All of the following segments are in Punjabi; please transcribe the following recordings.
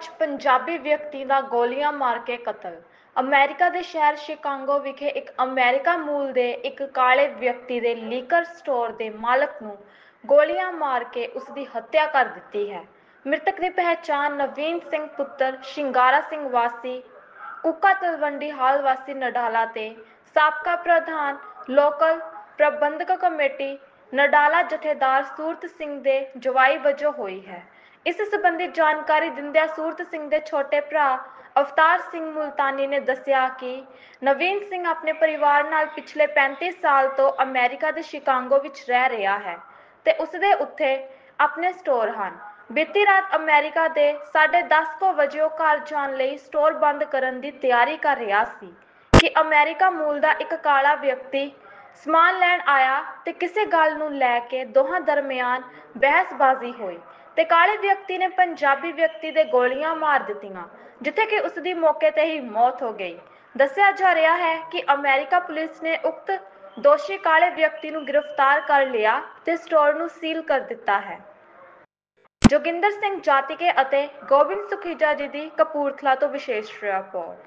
'ਚ ਪੰਜਾਬੀ ਵਿਅਕਤੀ ਦਾ ਗੋਲੀਆਂ ਮਾਰ ਕੇ ਕਤਲ। ਅਮਰੀਕਾ ਦੇ ਸ਼ਹਿਰ ਸ਼ਿਕਾਗੋ ਵਿਖੇ ਇੱਕ ਅਮਰੀਕਾ ਮੂਲ ਦੇ ਇੱਕ ਕਾਲੇ ਵਿਅਕਤੀ ਦੇ ਲੀਕਰ ਸਟੋਰ ਦੇ ਮਾਲਕ ਨੂੰ ਗੋਲੀਆਂ ਮਾਰ ਕੇ ਉਸ ਦੀ ਹੱਤਿਆ ਕਰ ਦਿੱਤੀ ਹੈ। ਮ੍ਰਿਤਕ ਦੀ ਪਹਿਚਾਣ ਨਵੀਨ ਸਿੰਘ ਪੁੱਤਰ ਸ਼ਿੰਗਾਰਾ ਸਿੰਘ ਵਾਸੀ ਕੁੱਕਾ ਤਲਵੰਡੀ ਹਾਲ ਵਾਸੀ ਨਡਾਲਾ ਤੇ ਸਾਬਕਾ ਪ੍ਰਧਾਨ ਲੋਕਲ ਪ੍ਰਬੰਧਕ ਕਮੇਟੀ ਨਡਾਲਾ ਜਥੇਦਾਰ ਸੂਰਤ ਸਿੰਘ ਦੇ ਜਵਾਈ ਵਜੋਂ ਹੋਈ ਹੈ। ਇਸ ਸੰਬੰਧੀ ਜਾਣਕਾਰੀ ਦਿੰਦਿਆਂ ਸੂਰਤ ਸਿੰਘ ਦੇ ਛੋਟੇ ਭਰਾ ਅਵਤਾਰ ਸਿੰਘ ਮੁਲਤਾਨੀ ਨੇ ਦੱਸਿਆ ਕਿ ਨਵੀਨ ਸਿੰਘ ਆਪਣੇ ਪਰਿਵਾਰ ਨਾਲ ਪਿਛਲੇ 35 ਸਾਲ ਤੋਂ ਅਮਰੀਕਾ ਦੇ ਸ਼ਿਕਾਗੋ ਵਿੱਚ ਰਹਿ ਰਿਹਾ ਹੈ ਤੇ ਉਸਦੇ ਉੱਥੇ ਆਪਣੇ ਸਟੋਰ ਹਨ। ਬੀਤੀ ਰਾਤ ਅਮਰੀਕਾ ਦੇ 10:30 ਵਜੇ ਉਹ ਘਰ ਜਾਣ ਲਈ ਸਟੋਰ ਬੰਦ ਕਰਨ ਦੀ ਤਿਆਰੀ ਕਰ ਰਿਹਾ ਸੀ ਕਿ ਅਮਰੀਕਾ ਮੂਲ ਦਾ ਇੱਕ ਕਾਲਾ ਵਿਅਕਤੀ ਸਮਾਨ ਲੈਣ ਆਇਆ ਤੇ ਕਿਸੇ ਗੱਲ ਨੂੰ ਲੈ ਕੇ ਦੋਹਾਂ ਦਰਮਿਆਨ ਬਹਿਸਬਾਜ਼ੀ ਹੋਈ ਤੇ ਕਾਲੇ ਵਿਅਕਤੀ ਨੇ ਪੰਜਾਬੀ ਵਿਅਕਤੀ ਦੇ ਗੋਲੀਆਂ ਮਾਰ ਦਿੱਤੀਆਂ, ਜਿੱਥੇ ਕਿ ਉਸ ਦੀ ਮੌਕੇ ਤੇ ਹੀ ਮੌਤ ਹੋ ਗਈ। ਦੱਸਿਆ ਜਾ ਰਿਹਾ ਹੈ ਕਿ ਅਮਰੀਕਾ ਪੁਲਿਸ ਨੇ ਉਕਤ ਦੋਸ਼ੀ ਕਾਲੇ ਵਿਅਕਤੀ ਨੂੰ ਗ੍ਰਿਫਤਾਰ ਕਰ ਲਿਆ ਤੇ ਸਟੋਰ ਨੂੰ ਸੀਲ ਕਰ ਦਿੱਤਾ ਹੈ। ਜੋਗਿੰਦਰ ਸਿੰਘ ਜਾਤੀਕੇ ਅਤੇ ਗੋਬਿੰਦ ਸੁਖੀਜਾ ਜੀ ਦੀ ਕਪੂਰਥਲਾ ਤੋਂ ਵਿਸ਼ੇਸ਼ ਰਿਪੋਰਟ।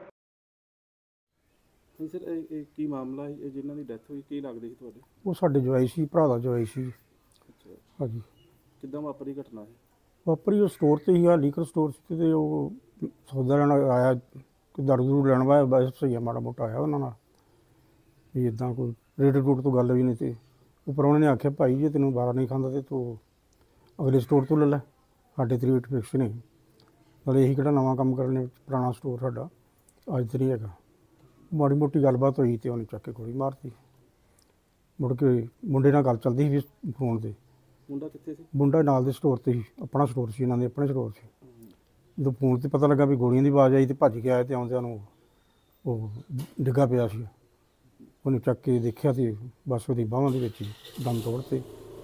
ਸਰ ਇਹ ਕੀ ਮਾਮਲਾ ਹੈ ਜਿਨ੍ਹਾਂ ਦੀ ਡੈਥ ਹੋਈ, ਕੀ ਲੱਗਦੇ ਸੀ ਤੁਹਾਡੇ? ਉਹ ਸਾਡੇ ਜਵਾਈ ਸੀ, ਭਰਾ ਦਾ ਜਵਾਈ ਸੀ। ਅੱਛਾ, ਹਾਂਜੀ। ਕਿੱਦਾਂ ਵਾਪਰੀ ਘਟਨਾ ਹੈ? ਵਾਪਰੀ ਉਹ ਸਟੋਰ 'ਤੇ ਹੀ ਆ, ਲੀਕਰ ਸਟੋਰ ਸੀ ਤੇ ਉਹ ਸੌਦਾ ਲੈਣ ਆਇਆ, ਕੋਈ ਦਾਰੂ ਦੂਰੂ ਲੈਣ ਵਾਇਆ, ਬਸ ਸਹੀ ਮਾੜਾ ਮੋਟਾ ਆਇਆ ਉਹਨਾਂ ਨਾਲ ਵੀ ਇੱਦਾਂ ਕੋਈ ਰੇਟ ਰੂਟ ਤੋਂ ਗੱਲ ਵੀ ਨਹੀਂ। ਤੇ ਉੱਪਰ ਉਹਨਾਂ ਨੇ ਆਖਿਆ ਭਾਈ ਜੇ ਤੈਨੂੰ ਬਾਹਰ ਨਹੀਂ ਖਾਂਦਾ ਤੇ ਤੂੰ ਅਗਲੇ ਸਟੋਰ ਤੋਂ ਲੈ ਲੈ, ਸਾਡੇ ਤੇ ਰੇਟ ਫਿਕਸ ਨਹੀਂ, ਨਾਲੇ ਇਹੀ ਕਿਹੜਾ ਨਵਾਂ ਕੰਮ ਕਰਨੇ, ਪੁਰਾਣਾ ਸਟੋਰ ਸਾਡਾ ਅੱਜ ਤੇ ਨਹੀਂ ਹੈਗਾ। ਮਾੜੀ ਮੋਟੀ ਗੱਲਬਾਤ ਹੋਈ ਤੇ ਉਹਨੇ ਚੱਕ ਕੇ ਗੋਲੀ ਮਾਰਤੀ। ਮੁੜ ਕੇ ਮੁੰਡੇ ਨਾਲ ਗੱਲ ਚੱਲਦੀ ਸੀ ਫੋਨ 'ਤੇ। ਮੁੰਡਾ ਕਿੱਥੇ ਸੀ? ਮੁੰਡਾ ਨਾਲ ਦੇ ਸਟੋਰ 'ਤੇ ਸੀ, ਆਪਣਾ ਸਟੋਰ ਸੀ, ਇਹਨਾਂ ਦੇ ਆਪਣੇ ਸਟੋਰ ਸੀ। ਜਦੋਂ ਫੋਨ 'ਤੇ ਪਤਾ ਲੱਗਾ ਵੀ ਗੋਲੀਆਂ ਦੀ ਆਵਾਜ਼ ਆਈ ਤੇ ਭੱਜ ਕੇ ਆਏ ਤੇ ਆਉਂਦਿਆਂ ਨੂੰ ਉਹ ਡਿੱਗਾ ਪਿਆ ਸੀ। ਉਹਨੇ ਚੱਕ ਕੇ ਦੇਖਿਆ ਤੇ ਬਸ ਉਹਦੀ ਬਾਹਾਂ ਦੇ ਵਿੱਚ ਹੀ ਦਮ ਤੋੜ ਤੇ।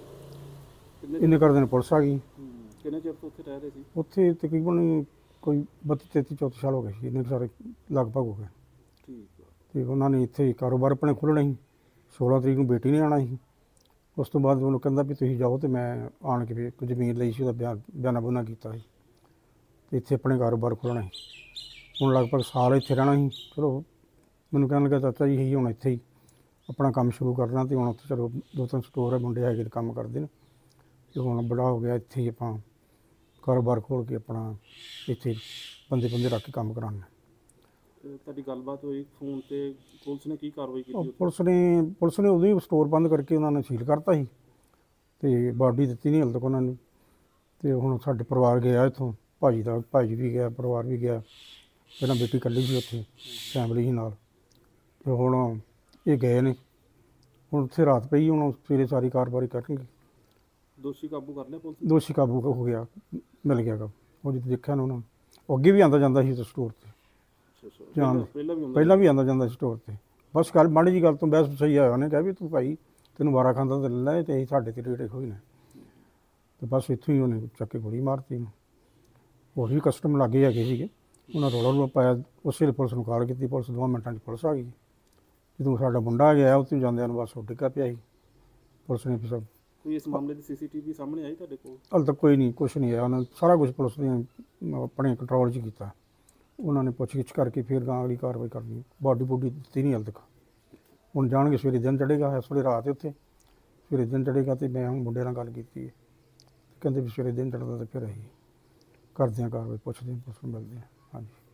ਇੰਨੇ ਕਰਦੇ ਨੇ ਪੁਲਿਸ ਆ ਗਈ। ਕਿੰਨੇ ਚਿਰ ਤੋਂ ਉੱਥੇ ਰਹਿ ਰਹੇ ਸੀ? ਉੱਥੇ ਤਕਰੀਬਨ ਕੋਈ 32-33-34 ਸਾਲ ਹੋ ਗਏ ਸੀ, ਇੰਨੇ ਸਾਰੇ ਲਗਭਗ ਹੋ ਗਏ। ਠੀਕ ਹੈ। ਤੇ ਉਹਨਾਂ ਨੇ ਇੱਥੇ ਕਾਰੋਬਾਰ ਆਪਣੇ ਖੋਲ੍ਹਣਾ ਸੀ। 16 ਤਰੀਕ ਨੂੰ ਬੇਟੀ ਨੇ ਆਉਣਾ ਸੀ। ਉਸ ਤੋਂ ਬਾਅਦ ਉਹਨੂੰ ਕਹਿੰਦਾ ਵੀ ਤੁਸੀਂ ਜਾਓ, ਤੇ ਮੈਂ ਆਣ ਕੇ ਵੀ ਇੱਕ ਜ਼ਮੀਨ ਲਈ ਸੀ, ਉਹਦਾ ਬਿਆਨਾ ਬੁਨਾ ਕੀਤਾ ਸੀ ਤੇ ਇੱਥੇ ਆਪਣੇ ਕਾਰੋਬਾਰ ਖੋਲ੍ਹਣਾ ਸੀ। ਹੁਣ ਲਗਭਗ ਸਾਲ ਇੱਥੇ ਰਹਿਣਾ ਸੀ। ਚਲੋ ਮੈਨੂੰ ਕਹਿਣ ਲੱਗਾ ਚਾਚਾ ਜੀ ਅਸੀਂ ਹੁਣ ਇੱਥੇ ਹੀ ਆਪਣਾ ਕੰਮ ਸ਼ੁਰੂ ਕਰਨਾ, ਤੇ ਹੁਣ ਉੱਥੇ ਚਲੋ 2-3 ਸਟੋਰ ਹੈ, ਮੁੰਡੇ ਹੈਗੇ ਕੰਮ ਕਰਦੇ ਨੇ, ਤੇ ਹੁਣ ਬੜਾ ਹੋ ਗਿਆ ਇੱਥੇ ਹੀ ਆਪਾਂ ਕਾਰੋਬਾਰ ਖੋਲ੍ਹ ਕੇ ਆਪਣਾ ਇੱਥੇ ਬੰਦੇ ਰੱਖ ਕੇ ਕੰਮ ਕਰਾਉਣਾ। ਤੁਹਾਡੀ ਗੱਲਬਾਤ ਹੋਈ ਫੋਨ 'ਤੇ, ਪੁਲਿਸ ਨੇ ਕੀ ਕਾਰਵਾਈ ਕੀਤੀ? ਪੁਲਿਸ ਨੇ ਉਦੋਂ ਹੀ ਸਟੋਰ ਬੰਦ ਕਰਕੇ ਉਹਨਾਂ ਨੇ ਸੀਲ ਕਰਤਾ ਸੀ ਤੇ ਬਾਡੀ ਦਿੱਤੀ ਨਹੀਂ ਹਾਲੇ ਤੱਕ ਉਹਨਾਂ ਨੂੰ। ਤੇ ਹੁਣ ਸਾਡੇ ਪਰਿਵਾਰ ਗਿਆ ਇੱਥੋਂ, ਭਾਜੀ ਵੀ ਗਿਆ, ਪਰਿਵਾਰ ਵੀ ਗਿਆ। ਪਹਿਲਾਂ ਬੇਟੀ ਇਕੱਲੀ ਸੀ ਉੱਥੇ, ਫੈਮਿਲੀ ਸੀ ਨਾਲ, ਤੇ ਹੁਣ ਇਹ ਗਏ ਨੇ। ਹੁਣ ਉੱਥੇ ਰਾਤ ਪਈ, ਹੁਣ ਸਵੇਰੇ ਸਾਰੀ ਕਾਰਵਾਈ ਕਰਨਗੇ। ਦੋਸ਼ੀ ਕਾਬੂ ਕਰ ਲਿਆ ਪੁਲਿਸ ਨੇ? ਦੋਸ਼ੀ ਕਾਬੂ ਹੋ ਗਿਆ, ਮਿਲ ਗਿਆ ਗਾ। ਉਹ ਜਿੱਥੇ ਦੇਖਿਆ ਨਾ ਉਹਨਾਂ ਨੂੰ, ਅੱਗੇ ਵੀ ਆਉਂਦਾ ਜਾਂਦਾ ਸੀ ਸਟੋਰ 'ਤੇ, ਪਹਿਲਾਂ ਵੀ ਆਉਂਦਾ ਜਾਂਦਾ ਸੀ ਸਟੋਰ 'ਤੇ। ਬਸ ਗੱਲ ਮਾੜੀ ਜਿਹੀ ਗੱਲ ਤੋਂ ਬਹਿਸ ਸਹੀ ਆਇਆ, ਉਹਨੇ ਕਿਹਾ ਵੀ ਤੂੰ ਭਾਈ ਤੈਨੂੰ ਵਾਰਾ ਖਾਂਦਾ ਤਾਂ ਲੈ ਲੈ, ਤੇ ਅਸੀਂ ਸਾਡੇ 'ਤੇ ਰੇਟ ਹੋਈ ਨੇ। ਤੇ ਬਸ ਇੱਥੋਂ ਹੀ ਉਹਨੇ ਚੱਕ ਕੇ ਗੋਲੀ ਮਾਰਤੀ। ਹੋਰ ਵੀ ਕਸਟਮ ਲਾਗੇ ਹੈਗੇ ਸੀਗੇ, ਉਹਨਾਂ ਰੌਲਾ ਪਾਇਆ, ਉਸੇ ਵੇਲੇ ਪੁਲਿਸ ਨੂੰ ਕਾਲ ਕੀਤੀ। ਪੁਲਿਸ 2 ਮਿੰਟਾਂ 'ਚ ਪੁਲਿਸ ਆ ਗਈ। ਜਦੋਂ ਸਾਡਾ ਮੁੰਡਾ ਆ ਗਿਆ ਉੱਥੇ ਜਾਂਦਿਆਂ ਨੂੰ ਬਸ ਉਹ ਡਿੱਗਾ ਪਿਆ ਸੀ। ਪੁਲਿਸ ਨੇ ਫਿਰ ਕੋਈ ਇਸ ਮਾਮਲੇ ਦੀ CCTV ਸਾਹਮਣੇ ਆਈ ਤੁਹਾਡੇ ਕੋਲ? ਹਾਲੇ ਤੱਕ ਕੋਈ ਨਹੀਂ, ਕੁਛ ਨਹੀਂ ਆਇਆ। ਉਹਨਾਂ ਸਾਰਾ ਕੁਛ ਪੁਲਿਸ ਨੇ ਆਪਣੇ ਕੰਟਰੋਲ 'ਚ ਕੀਤਾ। ਉਹਨਾਂ ਨੇ ਪੁੱਛ-ਗਿੱਛ ਕਰਕੇ ਫਿਰ ਗਾਂ ਅਗਲੀ ਕਾਰਵਾਈ ਕਰਨੀ। ਬਾਡੀ ਬੂਡੀ ਦਿੱਤੀ ਨਹੀਂ ਹਾਲੇ ਤੱਕ। ਹੁਣ ਜਾਣਗੇ, ਸਵੇਰੇ ਦਿਨ ਚੜ੍ਹੇਗਾ। ਇਸ ਵੇਲੇ ਰਾਤ ਉੱਥੇ, ਸਵੇਰੇ ਦਿਨ ਚੜ੍ਹੇਗਾ ਤੇ ਮੈਂ ਹੁਣ ਮੁੰਡੇ ਨਾਲ ਗੱਲ ਕੀਤੀ ਹੈ, ਕਹਿੰਦੇ ਵੀ ਸਵੇਰੇ ਦਿਨ ਚੜ੍ਹਦਾ ਤੇ ਫਿਰ ਅਸੀਂ ਕਰਦੇ ਹਾਂ ਕਾਰਵਾਈ, ਪੁੱਛਦੇ ਹਾਂ, ਪੁਲਿਸ ਨੂੰ ਮਿਲਦੇ ਹਾਂ। ਹਾਂਜੀ।